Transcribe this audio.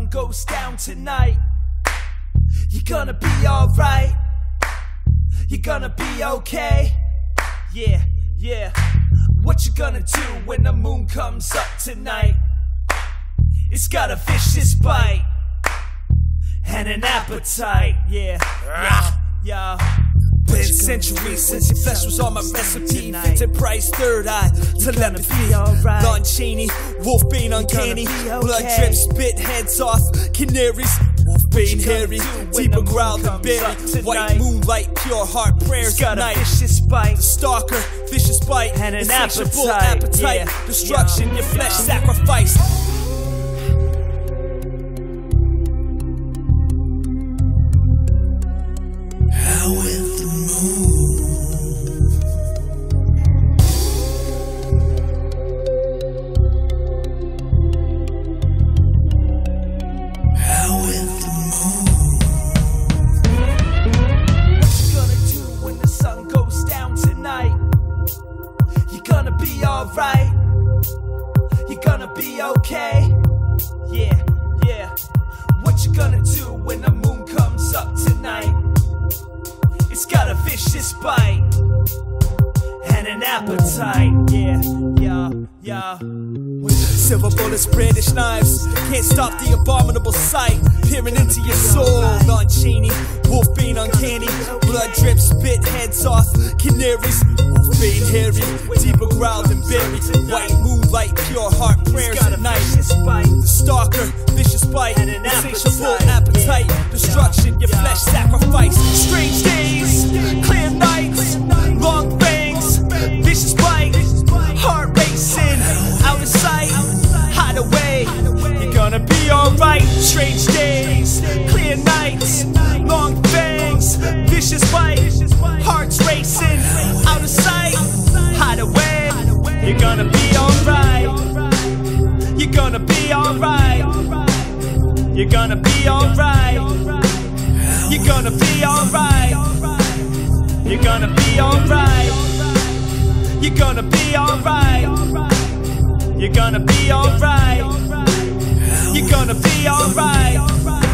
goes down tonight, you're gonna be alright. You're gonna be okay. Yeah, yeah. What you gonna do when the moon comes up tonight? It's got a vicious bite and an appetite. Yeah, yeah, yeah. Been centuries since your flesh was on my recipe. Fitted price, third eye, telepathy. Non-chainy, wolfbane uncanny. Blood drips, spit heads off. Canaries, wolfbane hairy. Deeper growl than berry. White moonlight, pure heart prayers at night. The stalker, vicious bite, and an appetite. Destruction, your flesh sacrificed. Alright, you're gonna be okay. Yeah, yeah. What you gonna do when the moon comes up tonight? It's got a vicious bite and an appetite. Yeah, yeah, yeah. Silver bullets, brandish knives, can't stop the abominable sight. Peering into your soul, non-chainy, wolfbane uncanny. Blood drips, spit heads off, canaries. Wolfbane hairy, deeper growl than berry. White moonlight, pure heart prayers at night. The stalker, vicious bite, insatiable appetite. Destruction, your flesh sacrifice. Strange days, clear nights, long fangs, vicious bite, heart racing, out of sight, hide away. You're gonna be alright. Strange days, clear nights, long fangs, vicious bite, hearts racing, out of sight, hide away. You're gonna be alright. You're gonna be alright. You're gonna be alright. You're gonna be alright. You're gonna be alright. You're gonna be alright. You're gonna be alright. You're gonna be alright.